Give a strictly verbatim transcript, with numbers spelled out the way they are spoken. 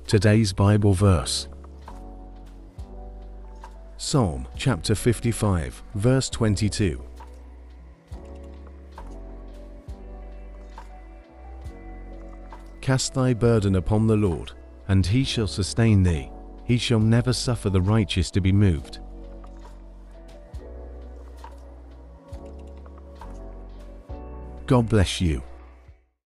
Today's Bible verse. Psalm chapter fifty-five, verse twenty-two. Cast thy burden upon the Lord, and he shall sustain thee. He shall never suffer the righteous to be moved. God bless you.